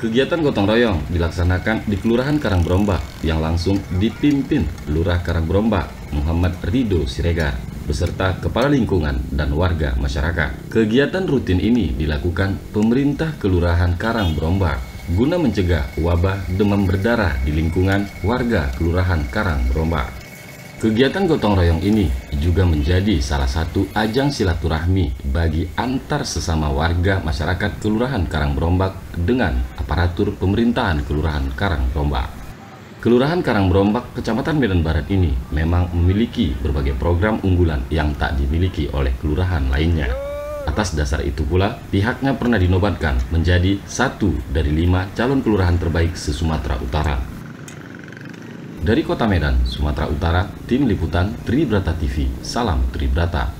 Kegiatan gotong royong dilaksanakan di Kelurahan Karangberombak yang langsung dipimpin Lurah Karangberombak Muhammad Ridho Siregar beserta kepala lingkungan dan warga masyarakat. Kegiatan rutin ini dilakukan pemerintah Kelurahan Karangberombak guna mencegah wabah demam berdarah di lingkungan warga Kelurahan Karangberombak. Kegiatan gotong royong ini juga menjadi salah satu ajang silaturahmi bagi antar sesama warga masyarakat Kelurahan Karangberombak dengan aparatur pemerintahan Kelurahan Karangberombak. Kelurahan Karangberombak, Kecamatan Medan Barat ini memang memiliki berbagai program unggulan yang tak dimiliki oleh kelurahan lainnya. Atas dasar itu pula, pihaknya pernah dinobatkan menjadi 1 dari 5 calon kelurahan terbaik se-Sumatera Utara. Dari Kota Medan, Sumatera Utara, Tim Liputan Tribrata TV. Salam Tribrata.